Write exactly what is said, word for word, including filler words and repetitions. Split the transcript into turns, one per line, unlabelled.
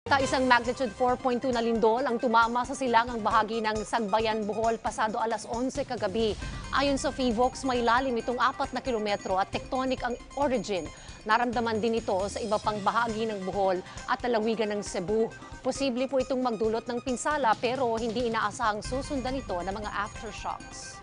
Ta isang magnitude four point two na lindol ang tumama sa silangang bahagi ng Sagbayan, Bohol pasado alas onse kagabi. Ayon sa PHIVOLCS, may lalim itong apat na kilometro at tectonic ang origin. Naramdaman din ito sa iba pang bahagi ng Bohol at lalawigan ng Cebu. Posible po itong magdulot ng pinsala pero hindi inaasahang susundan ito ng mga aftershocks.